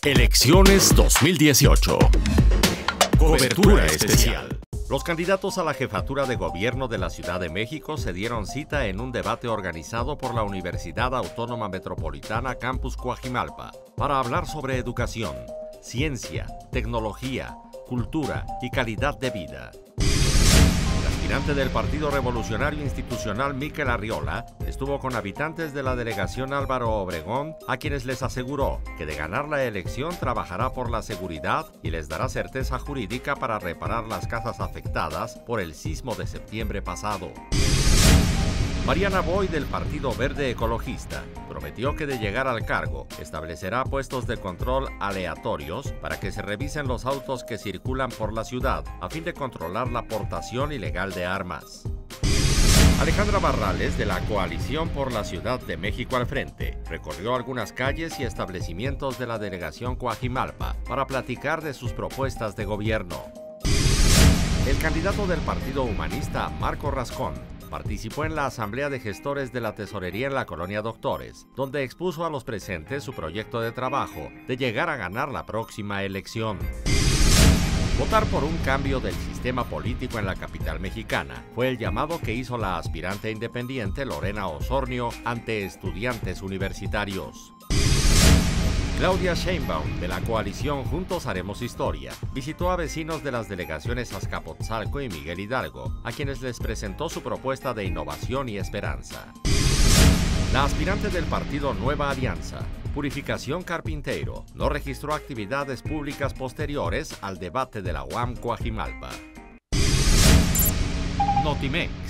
Elecciones 2018. Cobertura especial. Los candidatos a la jefatura de gobierno de la Ciudad de México se dieron cita en un debate organizado por la Universidad Autónoma Metropolitana Campus Coajimalpa para hablar sobre educación, ciencia, tecnología, cultura y calidad de vida. El aspirante del Partido Revolucionario Institucional, Mikel Arriola, estuvo con habitantes de la delegación Álvaro Obregón, a quienes les aseguró que de ganar la elección trabajará por la seguridad y les dará certeza jurídica para reparar las casas afectadas por el sismo de septiembre pasado. Mariana Boy, del Partido Verde Ecologista, prometió que de llegar al cargo establecerá puestos de control aleatorios para que se revisen los autos que circulan por la ciudad a fin de controlar la portación ilegal de armas. Alejandra Barrales, de la Coalición por la Ciudad de México al Frente, recorrió algunas calles y establecimientos de la delegación Coajimalpa para platicar de sus propuestas de gobierno. El candidato del Partido Humanista, Marco Rascón, participó en la Asamblea de Gestores de la Tesorería en la Colonia Doctores, donde expuso a los presentes su proyecto de trabajo de llegar a ganar la próxima elección. Votar por un cambio del sistema político en la capital mexicana fue el llamado que hizo la aspirante independiente Lorena Osornio ante estudiantes universitarios. Claudia Sheinbaum, de la coalición Juntos Haremos Historia, visitó a vecinos de las delegaciones Azcapotzalco y Miguel Hidalgo, a quienes les presentó su propuesta de innovación y esperanza. La aspirante del partido Nueva Alianza, Purificación Carpinteiro, no registró actividades públicas posteriores al debate de la UAM Coajimalpa. Notimex.